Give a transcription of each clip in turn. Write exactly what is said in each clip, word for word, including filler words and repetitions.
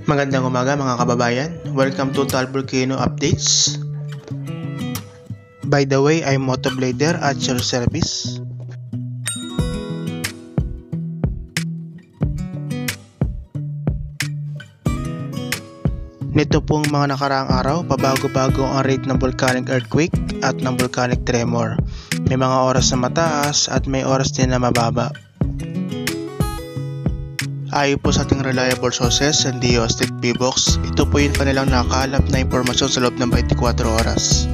Magandang umaga mga kababayan. Welcome to Taal Volcano Updates. By the way, I'm Motoblader at your service. Nito pong mga nakaraang araw, pabago-bago ang rate ng volcanic earthquake at ng volcanic tremor. May mga oras na mataas at may oras din na mababa. Ayon po sa ating reliable sources and D O S T P H I V O L C S, ito po yung kanilang nakalap na impormasyon sa loob ng twenty-four oras.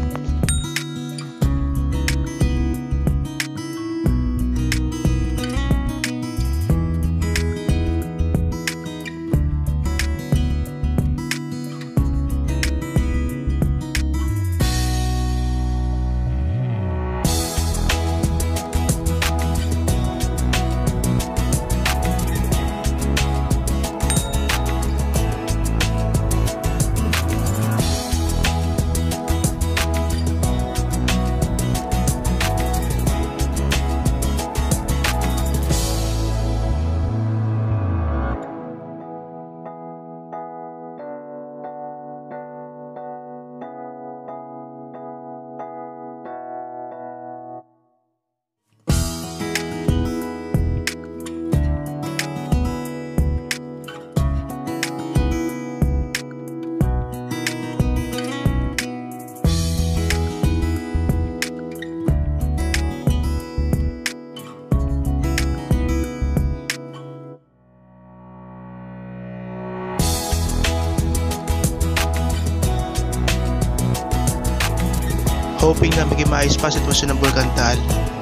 Hoping na maging maayos pa sitwasyon ng Bulkan Taal.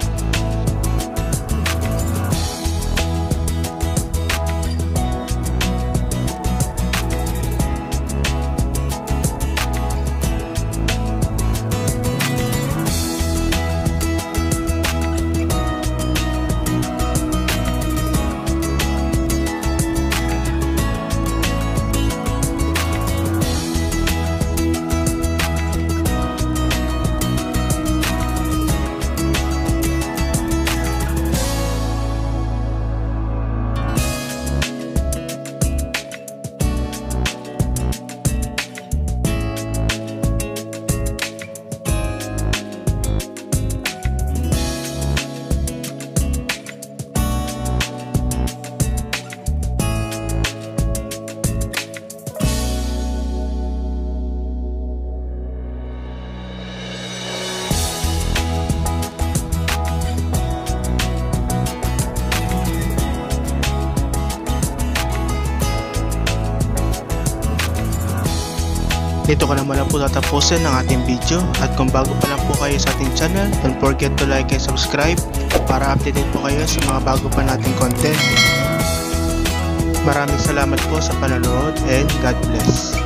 Dito ko na muna po tatapusin ang ating video, at kung bago pa lang po kayo sa ating channel, don't forget to like and subscribe para updated po kayo sa mga bago pa nating content. Maraming salamat po sa panonood and God bless.